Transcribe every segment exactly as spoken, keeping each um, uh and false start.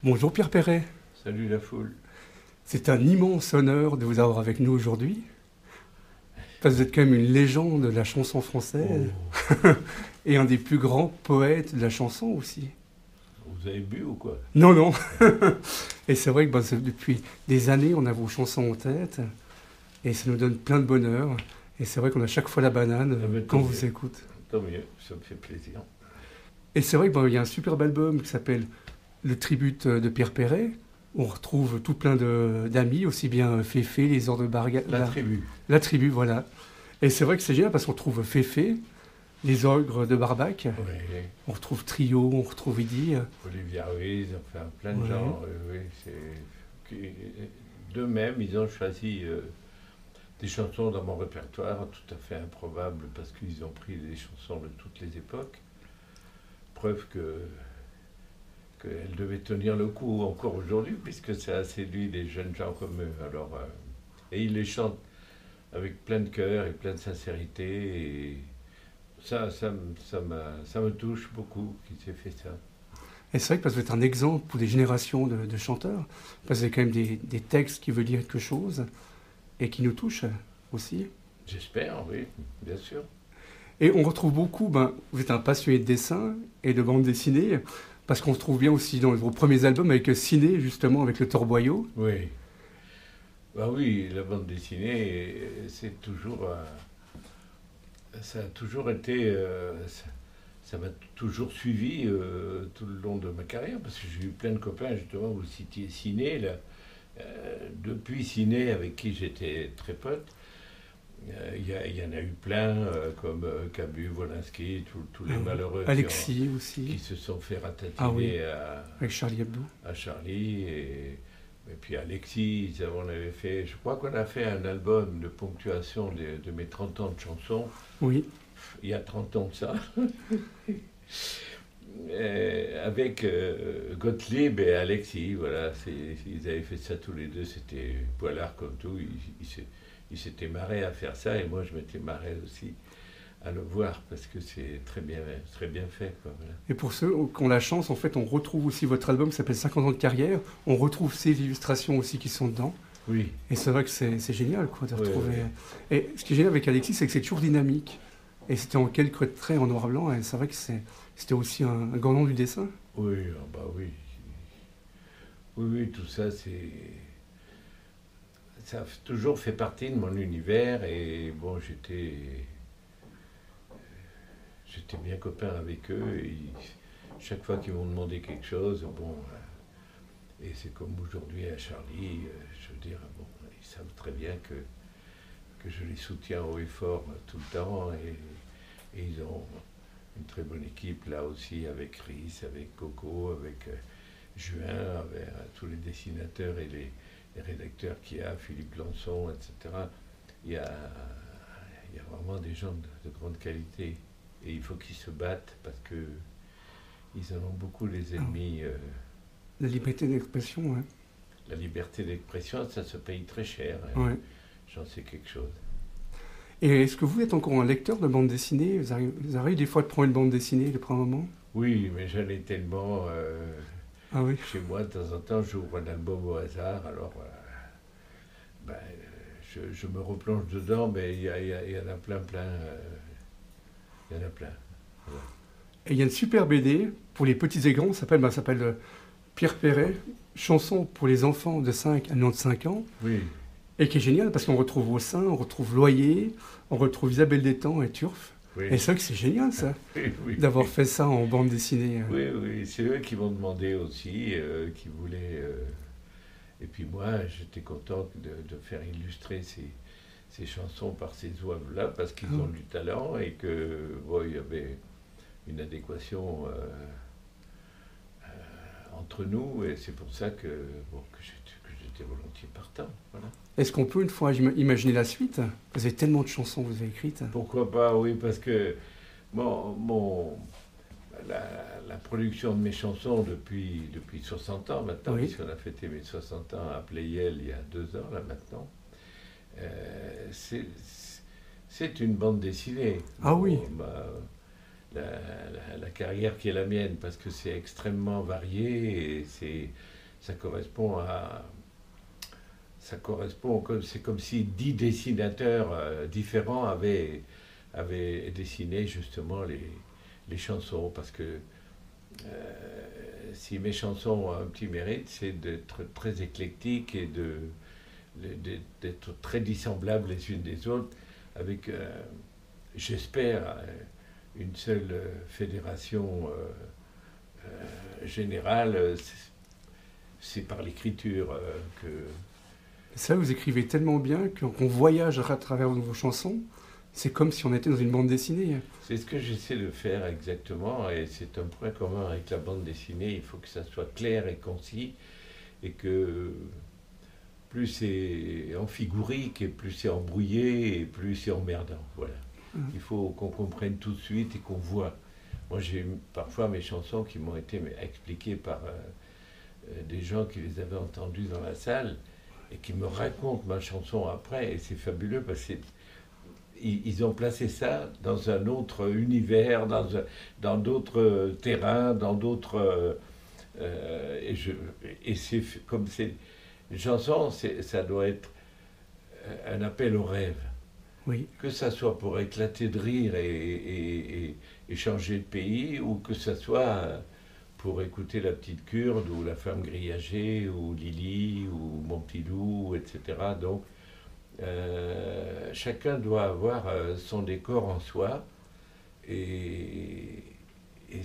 Bonjour Pierre Perret. Salut la foule. C'est un immense honneur de vous avoir avec nous aujourd'hui. Parce que vous êtes quand même une légende de la chanson française Oh. et un des plus grands poètes de la chanson aussi. Vous avez bu ou quoi? Non, non. Et c'est vrai que bah, depuis des années, on a vos chansons en tête et ça nous donne plein de bonheur. Et c'est vrai qu'on a chaque fois la banane Ah ben, quand on tant vous mieux. écoute. Tant mieux, ça me fait plaisir. Et c'est vrai qu'il bah, y a un superbe album qui s'appelle Le Tribute de Pierre Perret. On retrouve tout plein de- d'amis, aussi bien Féfé, les Ordres de Barga... La tribu. La tribu, voilà. Et c'est vrai que c'est génial parce qu'on trouve Féfé, les Ogres de Barbac, Oui. on retrouve Trio, on retrouve Idi. Olivia Ruiz, enfin plein de Ouais. gens. Oui, oui, c'est... qui- D'eux-mêmes, ils ont choisi euh, des chansons dans mon répertoire tout à fait improbables parce qu'ils ont pris des chansons de toutes les époques. Preuve que qu'elles devaient tenir le coup encore aujourd'hui puisque ça a séduit des jeunes gens comme eux. Alors, euh, et ils les chantent avec plein de cœur et plein de sincérité. Et ça, ça, me- ça, m'a- ça me touche beaucoup qu'ils aient fait ça. Et c'est vrai que parce que vous êtes un exemple pour des générations de, de chanteurs, parce que vous avez quand même des, des textes qui veulent dire quelque chose et qui nous touchent aussi. J'espère, oui, bien sûr. Et on retrouve beaucoup, ben, vous êtes un passionné de dessin et de bande dessinée, parce qu'on se trouve bien aussi dans vos premiers albums avec Ciné, justement, avec le Torboyau. Oui. Bah oui, la bande dessinée, euh, c'est toujours. euh, ça a toujours été. euh, ça ça m'a toujours suivi euh, tout le long de ma carrière, parce que j'ai eu plein de copains, justement, vous citiez Ciné, là. Euh, depuis Ciné, avec qui j'étais très pote, euh, il y, a- il y en a eu plein, euh, comme euh, Cabu, Wolinski, tous tous les Euh, malheureux qui, Alexis ont- aussi, qui se sont fait ratatiner Ah oui. à, avec Charlie Hebdo. à Charlie. Et, et puis Alexis, on avait fait, je crois qu'on a fait un album de ponctuation de, de mes trente ans de chansons, Oui. il y a trente ans de ça. Euh, avec euh, Gottlieb et Alexis, voilà, c'est- ils avaient fait ça tous les deux, c'était poilard comme tout, ils, ils s'é- ils s'étaient marrés à faire ça et moi je m'étais marré aussi à le voir parce que c'est très bien, très bien fait, quoi, voilà. Et pour ceux qui ont la chance, en fait, on retrouve aussi votre album qui s'appelle cinquante ans de carrière. On retrouve ces illustrations aussi qui sont dedans. Oui, Et c'est vrai que c'est c'est génial, quoi, de Oui, retrouver. oui. Et ce qui est génial avec Alexis, c'est que c'est toujours dynamique. Et c'était en quelques traits en noir blanc. Et c'est vrai que c'est- c'était aussi un, un grand nom du dessin. oui, ah bah oui. Oui, oui, tout ça, c'est. Ça a toujours fait partie de mon univers et bon, j'étais. J'étais bien copain avec eux et ils- chaque fois qu'ils m'ont demandé quelque chose, bon. euh, Et c'est comme aujourd'hui à Charlie, euh, je veux dire, bon, ils savent très bien que, que je les soutiens haut et fort euh, tout le temps et, et ils ont une très bonne équipe là aussi avec Chris, avec Coco, avec euh, Juin, avec euh, tous les dessinateurs et les, les rédacteurs qu'il y a, Philippe Lançon, et cetera. Il y a, il y a vraiment des gens de, de grande qualité et il faut qu'ils se battent parce que ils en ont beaucoup les ennemis. euh, La liberté d'expression, ouais. La liberté d'expression, ça se paye très cher. hein. Ouais. J'en sais quelque chose. Et est-ce que vous êtes encore un lecteur de bande dessinée vous arrivez, vous arrivez des fois de prendre une bande dessinée, de prendre un moment Oui, mais j'en ai tellement. euh, Ah oui. Chez moi, de temps en temps, j'ouvre un album au hasard, alors euh, ben, euh, je, je me replonge dedans, mais il y, a- il y a- il y en a plein, plein. euh, Il y en a plein. Et il y a une super B D pour les petits et grands, ça s'appelle bah, ça s'appelle, euh, Pierre Perret, chanson pour les enfants de cinq à quatre-vingt-cinq ans, Oui, et qui est génial parce qu'on retrouve Aussin, on retrouve Loyer, on retrouve Isabelle Détang et Turf. oui. Et c'est vrai que c'est génial ça, oui, oui. d'avoir fait ça en bande dessinée. euh. Oui, oui, c'est eux qui m'ont demandé aussi, euh, qui voulaient. euh, Et puis moi, j'étais content de, de faire illustrer ces, ces chansons par ces oeuvres-là, parce qu'ils Ah. ont du talent et que bon, il y avait une adéquation euh, euh, entre nous, et c'est pour ça que, bon, que j'étais, que j'étais volontiers partant. Voilà. Est-ce qu'on peut une fois im- imaginer la suite? Vous avez tellement de chansons que vous avez écrites. Pourquoi pas, oui, parce que mon, mon, la, la production de mes chansons depuis, depuis soixante ans maintenant, Oui. puisqu'on a fêté mes soixante ans à Playel il y a deux ans, là maintenant, euh, c'est, c'est une bande dessinée. Ah oui. Bon, bah, la, la- la carrière qui est la mienne, parce que c'est extrêmement varié et c'est, ça correspond à... Ça correspond, comme, c'est comme si dix dessinateurs euh, différents avaient, avaient dessiné justement les, les chansons, parce que euh, si mes chansons ont un petit mérite, c'est d'être très éclectique et de, de, d'être très dissemblables les unes des autres, avec, euh, j'espère, une seule fédération euh, euh, générale. C'est, c'est par l'écriture euh, que... Ça, vous écrivez tellement bien qu'on voyage à travers vos chansons. C'est comme si on était dans une bande dessinée. C'est ce que j'essaie de faire exactement, et c'est un point commun avec la bande dessinée. Il faut que ça soit clair et concis, et que plus c'est amphigurique, et plus c'est embrouillé, et plus c'est emmerdant. Voilà. Mmh. Il faut qu'on comprenne tout de suite et qu'on voit. Moi, j'ai parfois mes chansons qui m'ont été expliquées par euh, des gens qui les avaient entendues dans la salle, et qui me racontent ma chanson après, et c'est fabuleux parce qu'ils ils ont placé ça dans un autre univers, dans, un, dans d'autres terrains, dans d'autres... Euh, et, je, et c'est comme c'est... Une chanson, c'est, ça doit être un appel au rêve. Oui. Que ça soit pour éclater de rire et, et, et, et changer de pays, ou que ça soit... pour écouter La Petite Kurde, ou La Femme grillagée, ou Lily, ou Mon Petit Loup, et cetera. Donc, euh, chacun doit avoir euh, son décor en soi, et, et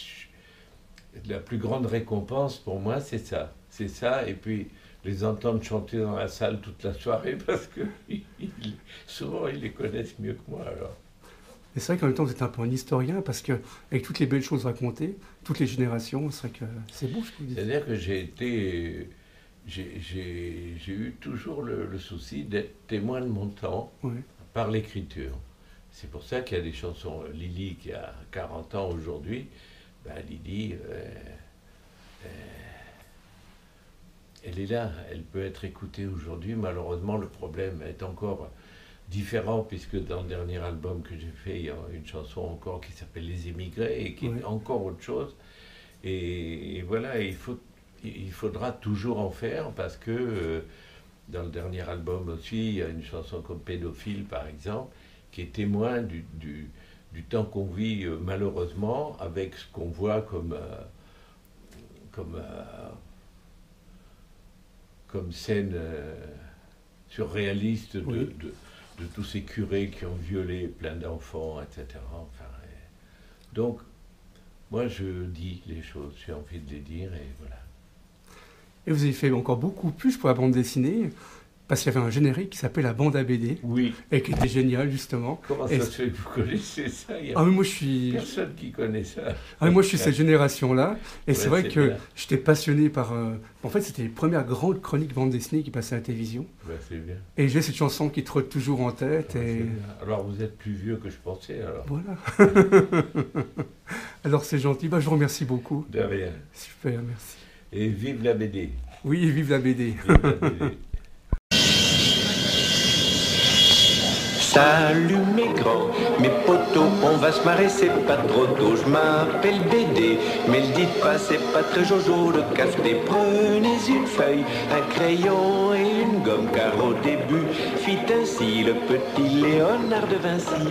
la plus grande récompense pour moi, c'est ça. C'est ça, et puis les entendre chanter dans la salle toute la soirée, parce que ils, souvent ils les connaissent mieux que moi, alors. Et c'est vrai qu'en même temps, vous êtes un peu un historien, parce qu'avec toutes les belles choses racontées, toutes les générations, c'est vrai que c'est beau ce que vous dites. C'est-à-dire que j'ai été... J'ai, j'ai, j'ai eu toujours le, le souci d'être témoin de mon temps, oui, par l'écriture. C'est pour ça qu'il y a des chansons. Lily, qui a quarante ans aujourd'hui, ben Lily, euh, euh, elle est là, elle peut être écoutée aujourd'hui. Malheureusement, le problème est encore... différent, puisque dans le dernier album que j'ai fait, il y a une chanson encore qui s'appelle Les Émigrés, et qui oui, est encore autre chose. Et, et voilà, il, faut, il faudra toujours en faire, parce que euh, dans le dernier album aussi, il y a une chanson comme Pédophile, par exemple, qui est témoin du, du, du temps qu'on vit, euh, malheureusement, avec ce qu'on voit comme, euh, comme, euh, comme scène euh, surréaliste de... Oui. de de tous ces curés qui ont violé plein d'enfants, et cetera. Enfin, et... Donc, moi, je dis les choses, j'ai envie de les dire, et voilà. Et vous avez fait encore beaucoup plus pour la bande dessinée, parce qu'il y avait un générique qui s'appelait La Bande à B D, oui, et qui était génial, justement. Comment ça et... se fait que vous connaissez ça? Il y a ah, mais moi, je suis... personne qui connaît ça. Ah, mais moi, je suis cette génération-là, et ouais, c'est vrai c'est que bien. J'étais passionné par... Euh... En fait, c'était les premières grandes chroniques bande dessinée qui passaient à la télévision. Ouais, c'est bien. Et j'ai cette chanson qui trotte toujours en tête. Ouais, et... Alors, vous êtes plus vieux que je pensais, alors. Voilà. Alors, c'est gentil. Bah, je vous remercie beaucoup. De rien. Super, merci. Et vive la B D. Oui, vive la B D. Vive la B D. Salut mes grands, mes potos, on va se marrer, c'est pas trop tôt. Je m'appelle B D, mais le dites pas, c'est pas très jojo. Le café, prenez une feuille, un crayon et une gomme, car au début fit ainsi le petit Léonard de Vinci.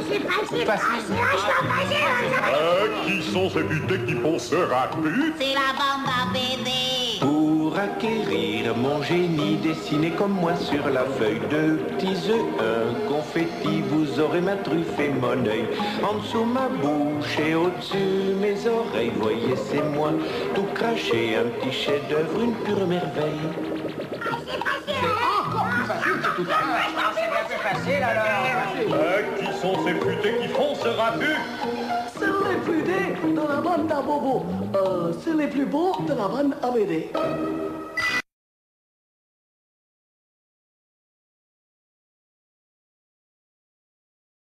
Euh, qui sont ces putes qui font ce ratu? C'est la bande à B D. Pour acquérir mon génie, dessinez comme moi sur la feuille de petits œufs, un confetti, vous aurez ma truffe et mon œil. En dessous ma bouche et au-dessus mes oreilles, voyez c'est moi, tout craché, un petit chef-d'œuvre, une pure merveille. Encore plus facile que tout à l'heure. C'est bien plus facile alors. Euh, qui sont ces putes qui font ce ratu? C'est les plus dés de la bande à Bobo. Euh, c'est les plus beaux de la bande à B D.